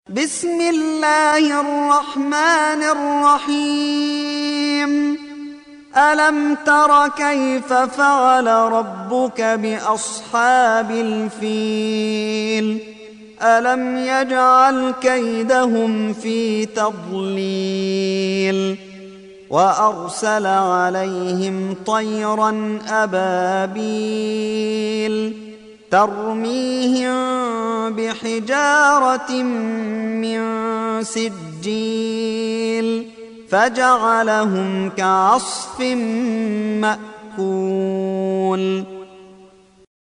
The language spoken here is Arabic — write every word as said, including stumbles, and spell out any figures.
بسم الله الرحمن الرحيم. ألم تر كيف فعل ربك بأصحاب الفيل؟ ألم يجعل كيدهم في تضليل وأرسل عليهم طيرا أبابيل ترميهم بحجارة من سجيل فجعلهم كعصف مأكول.